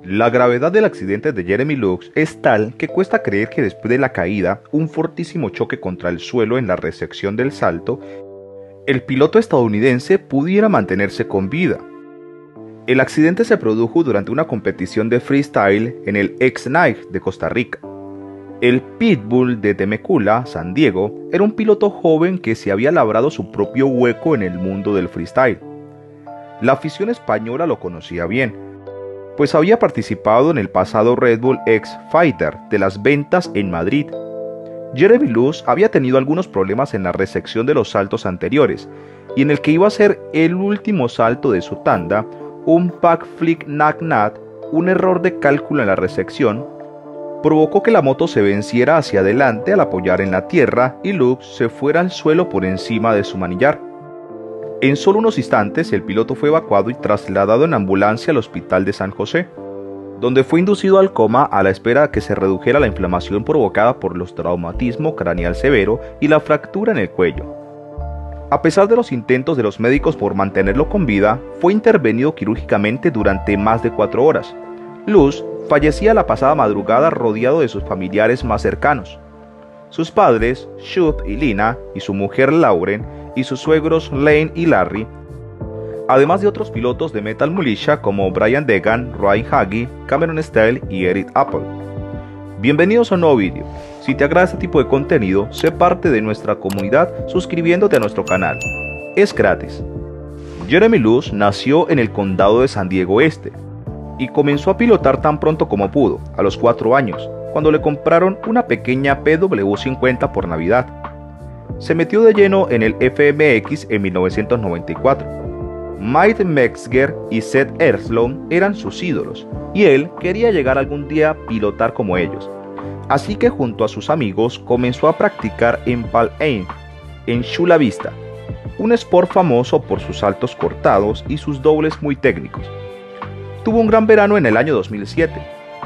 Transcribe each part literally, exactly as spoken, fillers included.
La gravedad del accidente de Jeremy Lux es tal que cuesta creer que después de la caída, un fortísimo choque contra el suelo en la recepción del salto, el piloto estadounidense pudiera mantenerse con vida. El accidente se produjo durante una competición de freestyle en el X-Night de Costa Rica. El Pitbull de Temecula, San Diego, era un piloto joven que se había labrado su propio hueco en el mundo del freestyle. La afición española lo conocía bien, pues había participado en el pasado Red Bull X Fighter de las ventas en Madrid. Jeremy Lux había tenido algunos problemas en la recepción de los saltos anteriores, y en el que iba a ser el último salto de su tanda, un backflip knack-nat, un error de cálculo en la recepción, provocó que la moto se venciera hacia adelante al apoyar en la tierra y Lux se fuera al suelo por encima de su manillar. En solo unos instantes el piloto fue evacuado y trasladado en ambulancia al hospital de San José, donde fue inducido al coma a la espera de que se redujera la inflamación provocada por los traumatismo craneal severo y la fractura en el cuello. A pesar de los intentos de los médicos por mantenerlo con vida, fue intervenido quirúrgicamente durante más de cuatro horas. Lux fallecía la pasada madrugada rodeado de sus familiares más cercanos. Sus padres, Shub y Lina, y su mujer Lauren, y sus suegros Lane y Larry, además de otros pilotos de Metal Mulisha como Brian Deegan, Ryan Hagee, Cameron Steele y Eric Apple. Bienvenidos a un nuevo vídeo. Si te agrada este tipo de contenido, sé parte de nuestra comunidad suscribiéndote a nuestro canal. Es gratis. Jeremy Lux nació en el condado de San Diego Este y comenzó a pilotar tan pronto como pudo, a los cuatro años, cuando le compraron una pequeña P W cincuenta por Navidad. Se metió de lleno en el F M X en mil novecientos noventa y cuatro. Mike Metzger y Seth Earthlow eran sus ídolos, y él quería llegar algún día a pilotar como ellos. Así que junto a sus amigos comenzó a practicar en Palm Aim, en Chula Vista, un sport famoso por sus saltos cortados y sus dobles muy técnicos. Tuvo un gran verano en el año dos mil siete,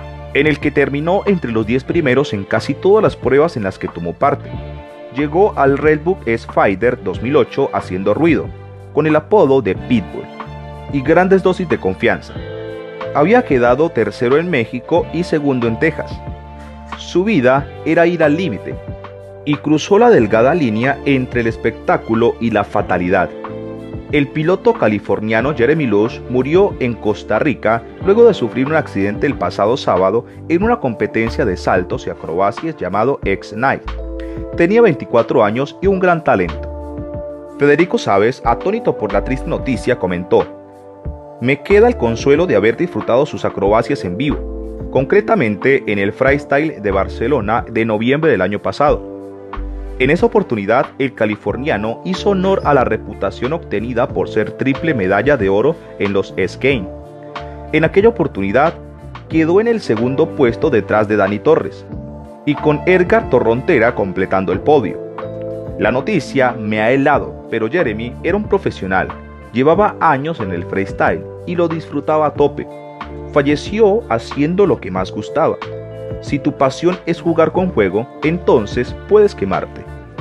en el que terminó entre los diez primeros en casi todas las pruebas en las que tomó parte. Llegó al Red Bull X Fighter dos mil ocho haciendo ruido, con el apodo de Pitbull, y grandes dosis de confianza. Había quedado tercero en México y segundo en Texas. Su vida era ir al límite, y cruzó la delgada línea entre el espectáculo y la fatalidad. El piloto californiano Jeremy Lux murió en Costa Rica luego de sufrir un accidente el pasado sábado en una competencia de saltos y acrobacias llamado X-Night. Tenía veinticuatro años y un gran talento. Federico Sabes, atónito por la triste noticia, comentó: "Me queda el consuelo de haber disfrutado sus acrobacias en vivo, concretamente en el Freestyle de Barcelona de noviembre del año pasado. En esa oportunidad, el californiano hizo honor a la reputación obtenida por ser triple medalla de oro en los X-Games. En aquella oportunidad, quedó en el segundo puesto detrás de Dani Torres, y con Edgar Torrontera completando el podio. La noticia me ha helado, pero Jeremy era un profesional, llevaba años en el freestyle y lo disfrutaba a tope. Falleció haciendo lo que más gustaba. Si tu pasión es jugar con fuego, entonces puedes quemarte".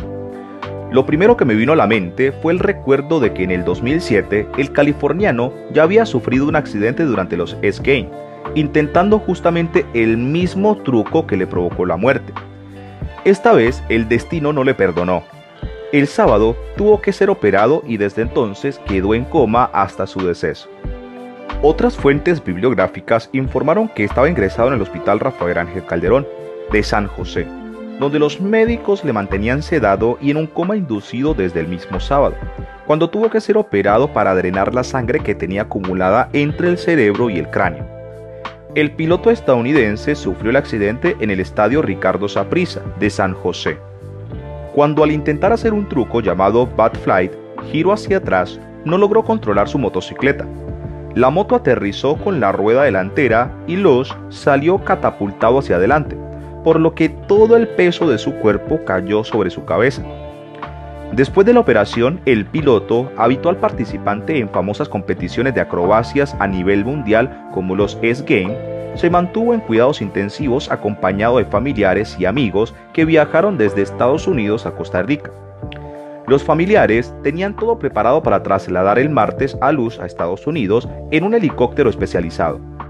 Lo primero que me vino a la mente fue el recuerdo de que en el dos mil siete el californiano ya había sufrido un accidente durante los X-Games, intentando justamente el mismo truco que le provocó la muerte. Esta vez el destino no le perdonó. El sábado tuvo que ser operado y desde entonces quedó en coma hasta su deceso. Otras fuentes bibliográficas informaron que estaba ingresado en el Hospital Rafael Ángel Calderón de San José, donde los médicos le mantenían sedado y en un coma inducido desde el mismo sábado, cuando tuvo que ser operado para drenar la sangre que tenía acumulada entre el cerebro y el cráneo. El piloto estadounidense sufrió el accidente en el estadio Ricardo Saprissa de San José, cuando al intentar hacer un truco llamado Bad Flight, giro hacia atrás, no logró controlar su motocicleta. La moto aterrizó con la rueda delantera y Lux salió catapultado hacia adelante, por lo que todo el peso de su cuerpo cayó sobre su cabeza. Después de la operación, el piloto, habitual participante en famosas competiciones de acrobacias a nivel mundial como los X-Games, se mantuvo en cuidados intensivos acompañado de familiares y amigos que viajaron desde Estados Unidos a Costa Rica. Los familiares tenían todo preparado para trasladar el martes a Lux a Estados Unidos en un helicóptero especializado.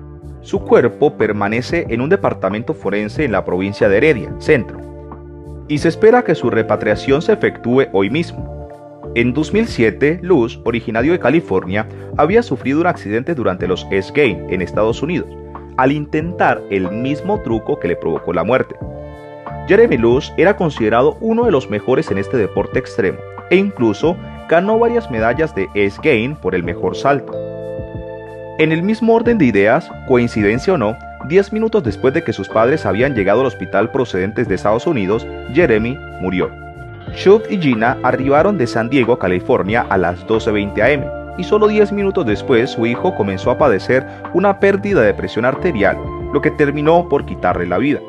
Su cuerpo permanece en un departamento forense en la provincia de Heredia, Centro, y se espera que su repatriación se efectúe hoy mismo. En dos mil siete, Luz, originario de California, había sufrido un accidente durante los X Games en Estados Unidos, al intentar el mismo truco que le provocó la muerte. Jeremy Luz era considerado uno de los mejores en este deporte extremo, e incluso ganó varias medallas de X Games por el mejor salto. En el mismo orden de ideas, coincidencia o no, diez minutos después de que sus padres habían llegado al hospital procedentes de Estados Unidos, Jeremy murió. Chuck y Gina arribaron de San Diego, California, a las doce veinte a eme, y solo diez minutos después su hijo comenzó a padecer una pérdida de presión arterial, lo que terminó por quitarle la vida.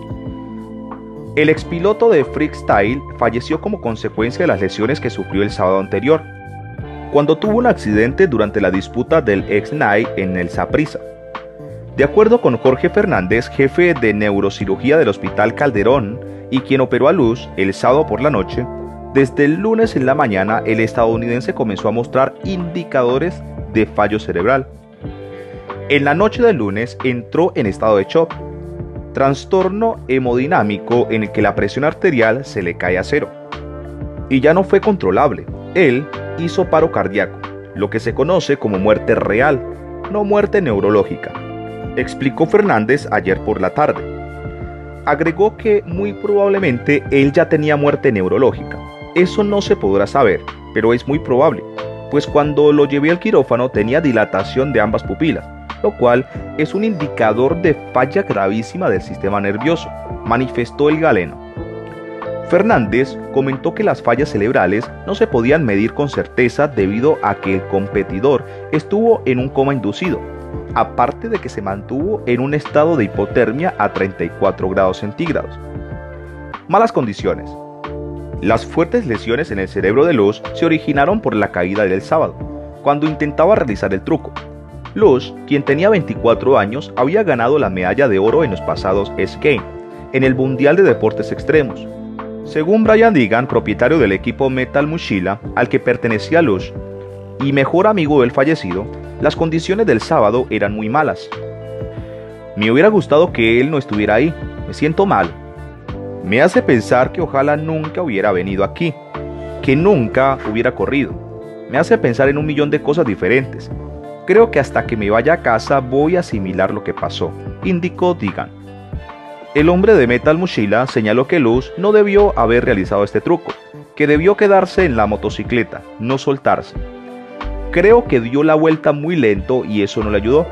El expiloto de freestyle falleció como consecuencia de las lesiones que sufrió el sábado anterior, cuando tuvo un accidente durante la disputa del X-Night en el Saprissa. De acuerdo con Jorge Fernández, jefe de neurocirugía del Hospital Calderón y quien operó a Luz el sábado por la noche, desde el lunes en la mañana el estadounidense comenzó a mostrar indicadores de fallo cerebral. En la noche del lunes entró en estado de shock, trastorno hemodinámico en el que la presión arterial se le cae a cero, y ya no fue controlable. Él hizo paro cardíaco, lo que se conoce como muerte real, no muerte neurológica, explicó Fernández ayer por la tarde. Agregó que muy probablemente él ya tenía muerte neurológica. Eso no se podrá saber, pero es muy probable, pues cuando lo llevé al quirófano tenía dilatación de ambas pupilas, lo cual es un indicador de falla gravísima del sistema nervioso, manifestó el galeno. Fernández comentó que las fallas cerebrales no se podían medir con certeza debido a que el competidor estuvo en un coma inducido, aparte de que se mantuvo en un estado de hipotermia a treinta y cuatro grados centígrados. Malas condiciones. Las fuertes lesiones en el cerebro de Luz se originaron por la caída del sábado, cuando intentaba realizar el truco. Luz, quien tenía veinticuatro años, había ganado la medalla de oro en los pasados X Games, en el Mundial de Deportes Extremos. Según Brian Deegan, propietario del equipo Metal Mochila, al que pertenecía Luz, y mejor amigo del fallecido, las condiciones del sábado eran muy malas. Me hubiera gustado que él no estuviera ahí, me siento mal. Me hace pensar que ojalá nunca hubiera venido aquí, que nunca hubiera corrido. Me hace pensar en un millón de cosas diferentes. Creo que hasta que me vaya a casa voy a asimilar lo que pasó, indicó Deegan. El hombre de Metal Mochila señaló que Luz no debió haber realizado este truco, que debió quedarse en la motocicleta, no soltarse. Creo que dio la vuelta muy lento y eso no le ayudó.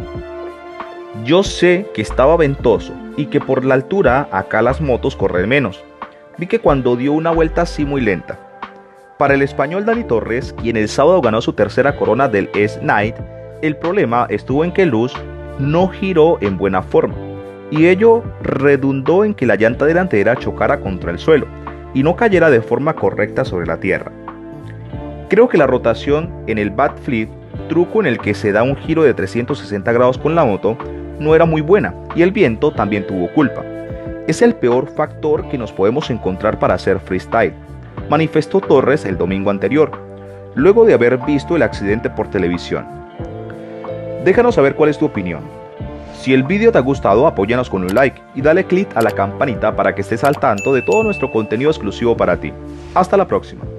Yo sé que estaba ventoso y que por la altura acá las motos corren menos. Vi que cuando dio una vuelta así muy lenta. Para el español Dani Torres, quien el sábado ganó su tercera corona del X-Night, el problema estuvo en que Luz no giró en buena forma, y ello redundó en que la llanta delantera chocara contra el suelo y no cayera de forma correcta sobre la tierra. Creo que la rotación en el backflip, truco en el que se da un giro de trescientos sesenta grados con la moto, no era muy buena y el viento también tuvo culpa. Es el peor factor que nos podemos encontrar para hacer freestyle, manifestó Torres el domingo anterior, luego de haber visto el accidente por televisión. Déjanos saber cuál es tu opinión. Si el vídeo te ha gustado, apóyanos con un like y dale click a la campanita para que estés al tanto de todo nuestro contenido exclusivo para ti. Hasta la próxima.